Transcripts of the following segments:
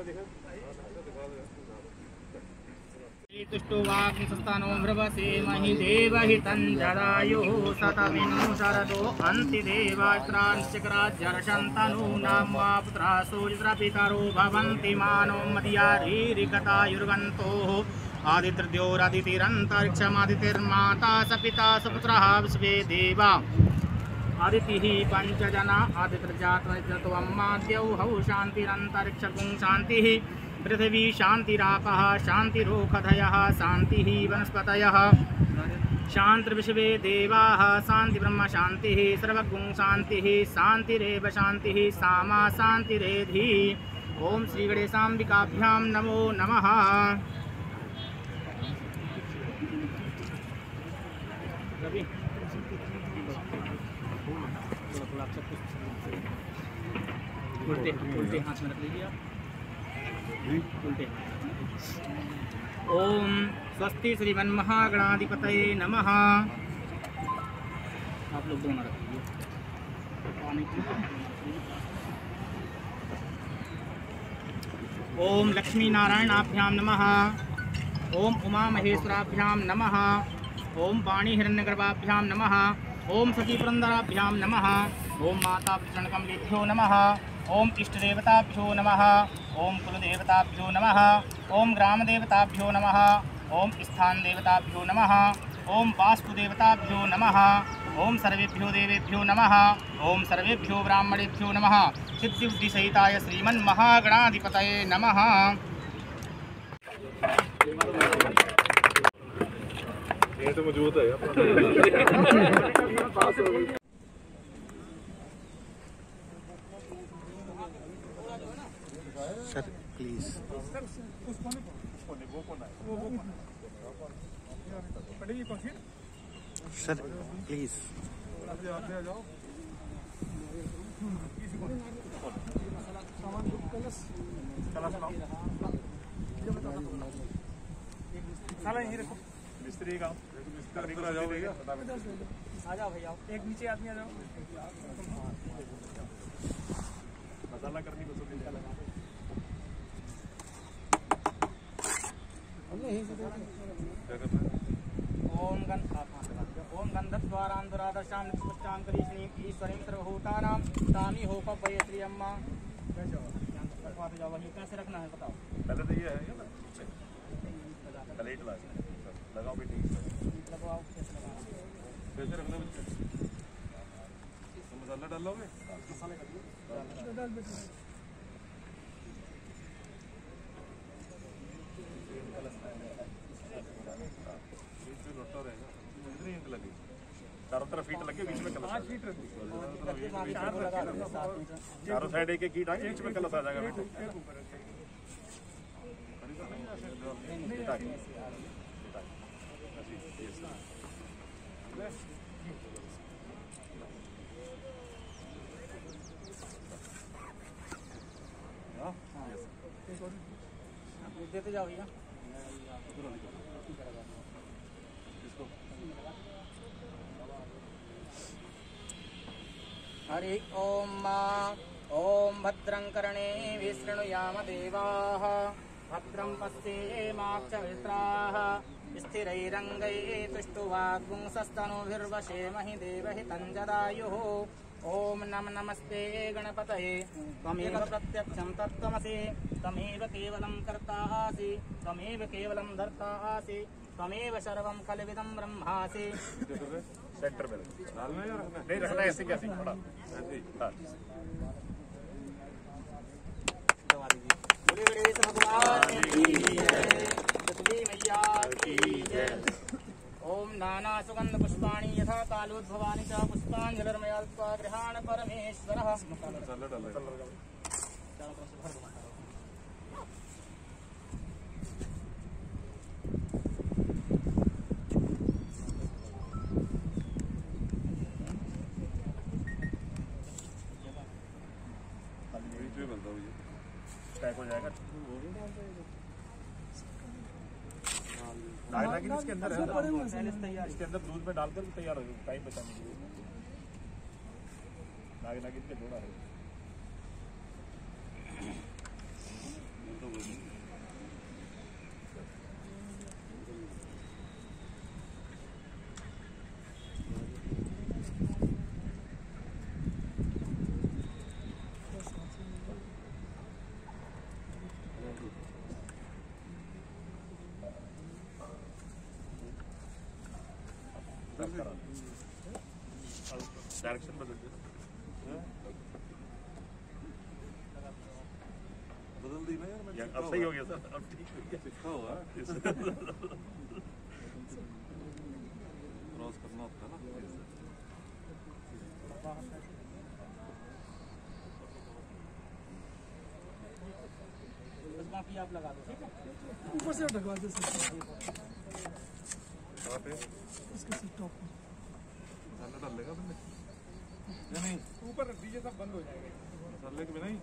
तुष्टुवाग्निसस्तानो भ्रवसे महि देवहितं जरायुः शतमिनो शरदो अन्तिदेवात्रांश्चक्राज्यर्षन्तनूनां वा पुत्रा सूर्यपितरो भवन्ति मानो मदीयारीरिकतायुर्गन्तोः आदित्योरदितिरन्तरिक्षमादितिर्माता स पिता स पुत्रः विश्वे देवा आदितिः पञ्चजना आदित्यजातवम्माद्यौहौ शान्तिरन्तरिक्षगुं शान्तिः पृथिवी शान्तिरापः शान्तिरोखधयः शान्तिः वनस्पतयः शान्तिर्विश्वे देवाः शान्तिब्रह्म शान्तिः सर्वगुं शान्तिः शान्तिरेव शान्तिः सामा शान्तिरेधि। ओम श्री गणेशाम्बिकाभ्यां नमो नमः। उल्टे हाथ में रख लीजिए आप। ओम स्वस्ति श्रीमन्महागणाधिपतये नमः। आप लोग दोनों रख लीजिए। ओम लक्ष्मी नारायणाभ्यां नमः। ओम उमा महेश्वराभ्यां नमः। ओम वाणी हिरण्यगर्भाभ्यां नमः। ओम सतीपुरंदराभ्यां नमः। ओम माता चरणकमलेभ्यो नमः। ओम इष्टदेवताभ्यो नमः। ओम कुलदेवताभ्यो नमः। ओम ग्रामदेवताभ्यो नमः। ओम स्थानदेवताभ्यो नमः। ओम वास्तुदेवताभ्यो नमः। ओम सर्वेभ्यो देवेभ्यो नमः। ओम सर्वेभ्यो ब्राह्मणेभ्यो नमः। सिद्धिबुद्धिसहिताय श्रीमन्महागणाधिपतये नमः। ये तो मौजूद है सर प्लीज। Sir please. मिस्त्री का आ जाओ भैया, आ जाओ भैया, एक नीचे आदमी आ जाओ। मसाला करनी को लगा ओम गंधद्वारांधुरादशां निष्पुष्टां करीष्णीं ईश्वरीं सर्वभूतानां तामी हो पवये श्री अम्मा। कैसे रखना है बताओ। पहले तो ये है ना प्लेट लगाओ बेटी, लगाओ कैसे लगाना, कैसे रखना बच्चे। तो मसाला डालोगे, मसाले डाल बेटे। चारों तरफ ईंट लगे, बीच में कलश। 5 फीट चारों साइड एक एक ईंट आगे, बीच में कलश आ जाएगा बेटे। देते जाओ भैया। हरि ओम ओम भद्रं कर्णेभिः विशृणुयाम देवाः भद्रं पश्येमाक्षभिस्राः स्थिरैरङ्गैः तुष्टुवाग्पुंसस्तनूभिर्वशेमहि देवहितं जदायुः। ओम नमस्ते गणपतये त्वमेव प्रत्यक्षं तत्त्वमसि त्वमेव केवलं कर्तासि त्वमेव केवलं धर्तासि त्वमेव सर्वं खलविदं ब्रह्मासि। सेंटर में नहीं रखना, ऐसे कैसे थोड़ा ऐसे। दबा दीजिए। बोले गणेश भगवान की जय, पृथ्वी मैया की जय। ओम नाना सुगंध पुष्पाणि यथा कालोद्भवानि च पुष्पाञ्जलिर्मया गृहाण परमेश्वरः। हो जाएगा। नागिन इसके अंदर है, इसके अंदर दूध में डालकर तैयार हो जाएगा, टाइम बचाने के लिए। नागिन के जोड़ा है। डायरेक्शन बदल दी ना यार, अब सही हो गया सर, अब ठीक हो गया। सीखा हुआ क्रॉस करना होता है ना। बाकी आप लगा दो, ठीक है? ऊपर से ढकवा दे सर। कहाँ पे? इसके से टॉप में मसाला डाल लेगा बंदे या नहीं? ऊपर रख दीजिए, सब बंद हो जाएगा। मसाले के बिना ही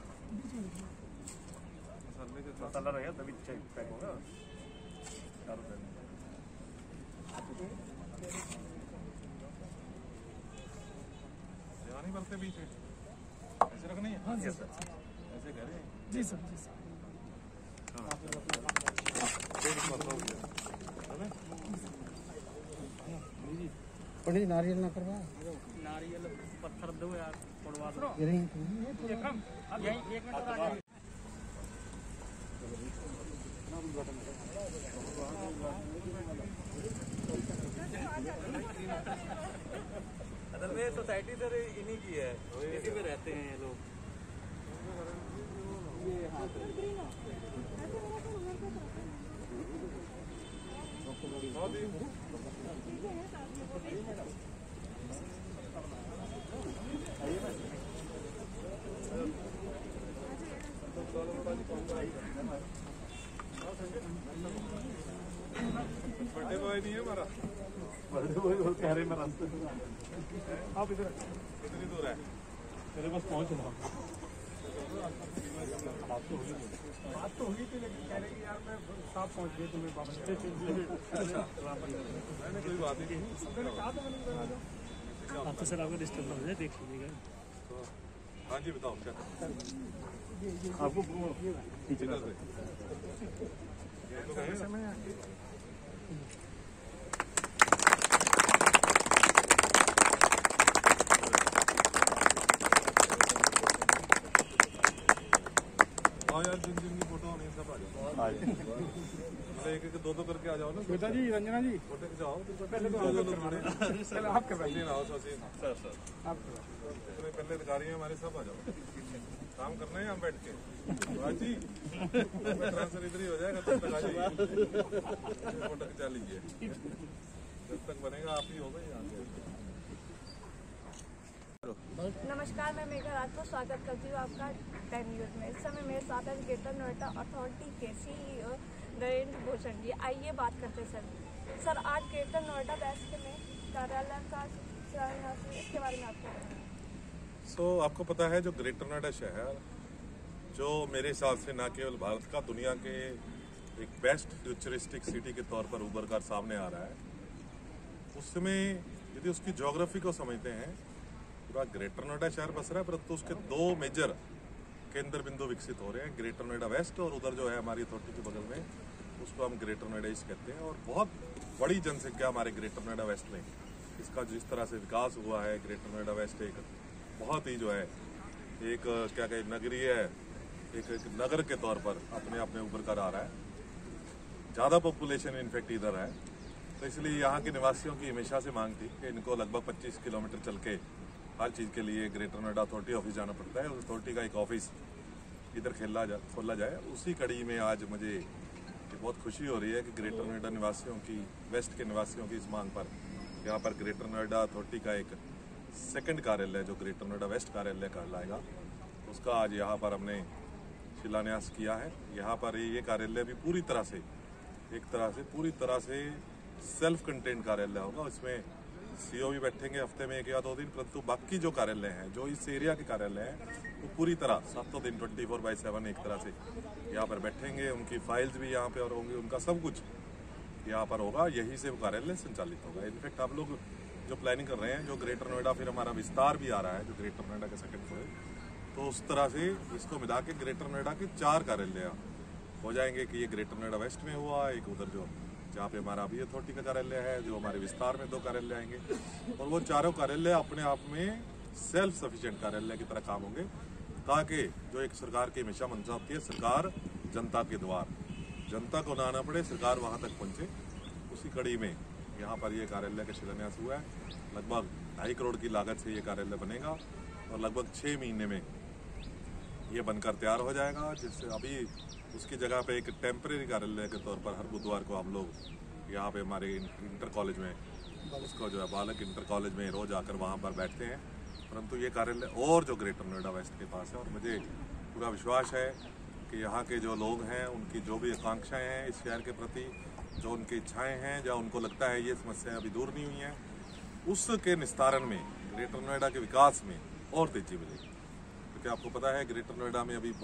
मसाले के मसाला रहेगा तभी चेक पैक होगा। चारों साइड यहाँ नहीं बनते बीच में, ऐसे रखना है। हाँ yes, सर। ऐसे कह रहे हैं। जी सर, जी सर। पंडित नारियल ना करवा, नारियल पत्थर दो यार, तोड़वा दो। ये नहीं अब यहीं 1 मिनट और आ जाइए। असल में सोसाइटी सर इन्हीं की है, इसी में रहते हैं ये लोग। बर्थडे बॉय नहीं है हमारा, बर्थडे बॉय वो कह रहे हैं मैं रास्ते में। आप इधर कितनी दूर है? तेरे पास पहुंच रहा हूँ। बात तो होगी थी, लेकिन कह रहे कि यार मैं साफ पहुंच गई तुम्हें वापस। मैंने कोई बात ही नहीं कहा था, मैंने आप तो सर आपको डिस्टर्ब हो जाए, देख लीजिएगा। हाँ जी बताओ क्या आपको पीछे कर दे। हाँ यार, जिन जिन की फोटो होनी है सब आ जाओ। एक एक दो करके आ जाओ ना। श्वेता जी, रंजना जी, फोटो खिंचाओ। पहले तो आप करवाइए। आओ सचिन सर इतने पहले अधिकारी हैं हमारे, सब आ जाओ। काम करना है हम बैठ के। जी ट्रांसफर इधर ही हो जाएगा, तब तक आ जाइए, फोटो खिंचा लीजिए। जब तक बनेगा आप ही होगा यहाँ। नमस्कार, मैं मेघा राजपूत स्वागत करती हूँ आपका टाइम न्यूज़ में। इस समय मेरे साथ है ग्रेटर नोएडा अथॉरिटी के CEO नरेंद्र भूषण जी। आइए बात करते हैं सर। आज ग्रेटर नोएडा वेस्ट में कार्यालय का शिलान्यास, इसके बारे में आप क्या कहेंगे? आपको पता है जो ग्रेटर नोएडा शहर, जो मेरे हिसाब से न केवल भारत का, दुनिया के एक बेस्ट फ्यूचरिस्टिक सिटी के तौर पर उभर कर सामने आ रहा है, उसमें यदि उसकी ज्योग्राफी को समझते हैं, पूरा ग्रेटर नोएडा शहर बस रहा है, परंतु उसके दो मेजर केंद्र बिंदु विकसित हो रहे हैं, ग्रेटर नोएडा वेस्ट और उधर जो है हमारी अथॉरिटी के बगल में, उसको हम ग्रेटर नोएडा ईस्ट कहते हैं। और बहुत बड़ी जनसंख्या हमारे ग्रेटर नोएडा वेस्ट में, इसका जिस तरह से विकास हुआ है, ग्रेटर नोएडा वेस्ट एक बहुत ही जो है एक क्या कहे नगरीय है, एक नगर के तौर पर अपने आप में उभर कर आ रहा है। ज़्यादा पॉपुलेशन इनफैक्ट इधर है, तो इसलिए यहाँ के निवासियों की हमेशा से मांग थी कि इनको लगभग 25 किलोमीटर चल के हर चीज़ के लिए ग्रेटर नोएडा अथॉरिटी ऑफिस जाना पड़ता है। उस अथॉरिटी का एक ऑफिस इधर खोला जाए। उसी कड़ी में आज मुझे बहुत खुशी हो रही है कि ग्रेटर नोएडा निवासियों की, वेस्ट के निवासियों की इस मांग पर यहाँ पर ग्रेटर नोएडा अथॉरिटी का एक सेकंड कार्यालय, जो ग्रेटर नोएडा वेस्ट कार्यालय कहलाएगा, उसका आज यहाँ पर हमने शिलान्यास किया है। यहाँ पर ये कार्यालय भी पूरी तरह से सेल्फ कंटेंट कार्यालय होगा। इसमें CEO भी बैठेंगे हफ्ते में 1 या 2 दिन, परंतु बाकी जो कार्यालय हैं, जो इस एरिया के कार्यालय हैं, वो पूरी तरह 7 दिन 24/7 एक तरह से यहाँ पर बैठेंगे। उनकी फाइल्स भी यहाँ पे और होंगी, उनका सब कुछ यहाँ पर होगा। यही से वो कार्यालय संचालित होगा। इनफैक्ट आप लोग जो प्लानिंग कर रहे हैं, जो ग्रेटर नोएडा फिर हमारा विस्तार भी आ रहा है, जो ग्रेटर नोएडा का सेकंड फ्लोर, तो तो उस तरह से इसको मिला के ग्रेटर नोएडा के 4 कार्यालय हो जाएंगे कि ये ग्रेटर नोएडा वेस्ट में हुआ, एक उधर जो जहाँ पे हमारा अभी अथॉरिटी का कार्यालय है, जो हमारे विस्तार में 2 कार्यालय आएंगे, और वो चारों कार्यालय अपने आप में सेल्फ सफिशिएंट कार्यालय की तरह काम होंगे, ताकि जो एक सरकार की हमेशा मंशा होती है, सरकार जनता के द्वार, जनता को ना आना पड़े, सरकार वहाँ तक पहुँचे। उसी कड़ी में यहाँ पर ये कार्यालय का शिलान्यास हुआ है। लगभग 2.5 करोड़ की लागत से ये कार्यालय बनेगा और लगभग 6 महीने में ये बनकर तैयार हो जाएगा, जिससे अभी उसकी जगह पे एक टेम्परेरी कार्यालय के तौर पर हर बुधवार को हम लोग यहाँ पे हमारे इंटर कॉलेज में, उसको जो है बालक इंटर कॉलेज में रोज आकर वहाँ पर बैठते हैं। परंतु ये कार्यालय और जो ग्रेटर नोएडा वेस्ट के पास है, और मुझे पूरा विश्वास है कि यहाँ के जो लोग हैं, उनकी जो भी आकांक्षाएँ हैं इस शहर के प्रति, जो उनकी इच्छाएँ हैं, जहाँ उनको लगता है ये समस्याएँ अभी दूर नहीं हुई हैं, उसके निस्तारण में, ग्रेटर नोएडा के विकास में और तेजी मिलेगी। क्योंकि आपको पता है ग्रेटर नोएडा में अभी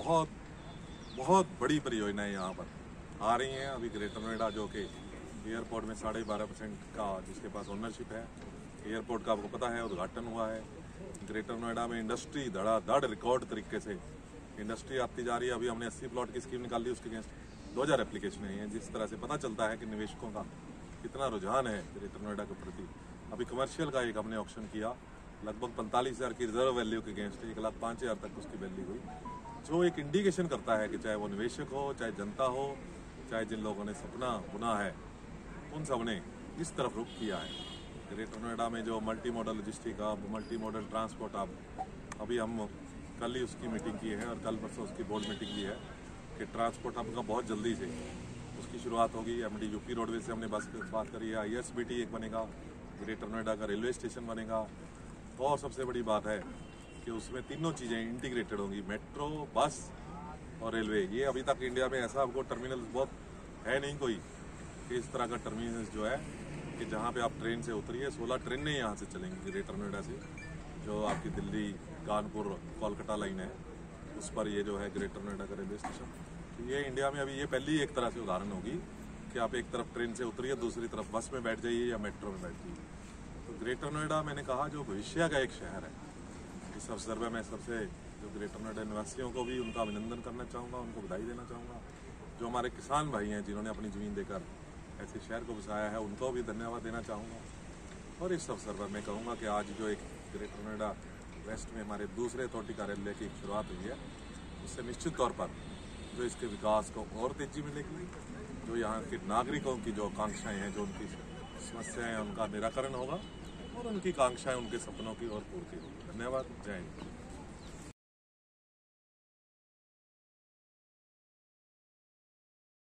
बहुत बड़ी परियोजनाएं यहाँ पर आ रही हैं। अभी ग्रेटर नोएडा जो कि एयरपोर्ट में 12.5% का जिसके पास ओनरशिप है, एयरपोर्ट का आपको पता है उद्घाटन हुआ है। ग्रेटर नोएडा में इंडस्ट्री धड़ाधड़ रिकॉर्ड तरीके से इंडस्ट्री आती जा रही है। अभी हमने 80 प्लॉट की स्कीम निकाली, उसके अगेंस्ट 2000 एप्लीकेशन आई हैं, जिस तरह से पता चलता है कि निवेशकों का कितना रुझान है ग्रेटर नोएडा के प्रति। अभी कमर्शियल का एक हमने ऑप्शन किया, लगभग 45,000 की रिजर्व वैल्यू के अगेंस्ट 1,05,000 तक उसकी वैल्यू हुई, जो एक इंडिकेशन करता है कि चाहे वो निवेशक हो, चाहे जनता हो, चाहे जिन लोगों ने सपना बुना है, उन सब ने इस तरफ रुख किया है। ग्रेटर नोएडा में जो multi model logistic hub, multi model transport hub, अभी हम कल ही उसकी मीटिंग की है और कल परसों उसकी बोर्ड मीटिंग की है कि ट्रांसपोर्ट हब का बहुत जल्दी से उसकी शुरुआत होगी। MD यूपी रोडवेज से हमने बात करी है, ISBT एक बनेगा, ग्रेटर नोएडा का रेलवे स्टेशन बनेगा, और सबसे बड़ी बात है कि उसमें तीनों चीज़ें इंटीग्रेटेड होंगी, मेट्रो, बस और रेलवे। ये अभी तक इंडिया में ऐसा आपको टर्मिनल बहुत है नहीं कोई कि इस तरह का टर्मिनल जो है कि जहाँ पे आप ट्रेन से उतरिए, 16 ट्रेनें यहाँ से चलेंगी ग्रेटर नोएडा से, जो आपकी दिल्ली, कानपुर, कोलकाता लाइन है, उस पर ये जो है ग्रेटर नोएडा का रेलवे स्टेशन। तो ये इंडिया में अभी ये पहली एक तरह से उदाहरण होगी कि आप एक तरफ ट्रेन से उतरिए, दूसरी तरफ बस में बैठ जाइए या मेट्रो में बैठ जाइए। तो ग्रेटर नोएडा मैंने कहा जो भविष्य का एक शहर है, इस अवसर पर मैं सबसे जो ग्रेटर नोएडा निवासियों को भी उनका अभिनंदन करना चाहूँगा, उनको बधाई देना चाहूँगा। जो हमारे किसान भाई हैं जिन्होंने अपनी ज़मीन देकर ऐसे शहर को बसाया है, उनको भी धन्यवाद देना चाहूँगा। और इस अवसर पर मैं कहूँगा कि आज जो एक ग्रेटर नोएडा वेस्ट में हमारे दूसरे अथॉरिटी कार्यालय की शुरुआत हुई है, उससे निश्चित तौर पर जो इसके विकास को और तेज़ी मिलेगी, जो यहाँ के नागरिकों की जो आकांक्षाएँ हैं, जो उनकी समस्याएँ हैं, उनका निराकरण होगा और उनकी आकांक्षाएँ, उनके सपनों की और पूर्ति होगी। धन्यवाद। जय हिंद।